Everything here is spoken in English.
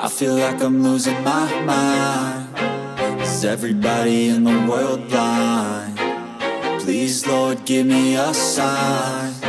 feel like I'm losing my mind. Is everybody in the world blind? Please, Lord, give me a sign.